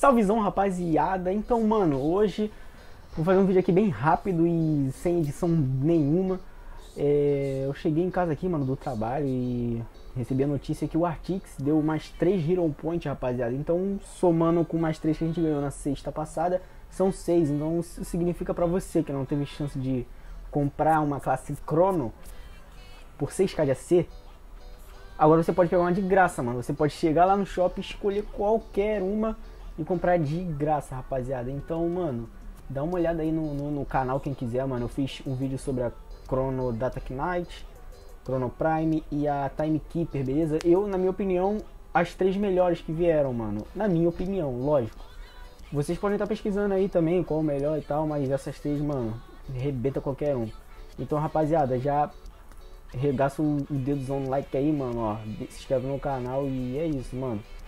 Salvezão, rapaziada. Então, mano, hoje vou fazer um vídeo aqui bem rápido e sem edição nenhuma. Eu cheguei em casa aqui, mano, do trabalho e recebi a notícia que o Artix deu mais 3 Hero Point, rapaziada. Então, somando com mais 3 que a gente ganhou na sexta passada, são 6. Então, isso significa pra você que não teve chance de comprar uma classe Chrono por 6k de AC, agora você pode pegar uma de graça, mano. Você pode chegar lá no shopping, escolher qualquer uma e comprar de graça, rapaziada. Então, mano, dá uma olhada aí no canal, quem quiser, mano. Eu fiz um vídeo sobre a Chrono Data Knight, Chrono Prime e a Timekeeper, beleza? Eu, na minha opinião, as 3 melhores que vieram, mano. Na minha opinião, lógico. Vocês podem estar pesquisando aí também qual o melhor e tal, mas essas 3, mano, rebenta qualquer um. Então, rapaziada, já regaça o dedozão no like aí, mano, ó. Se inscreve no canal e é isso, mano.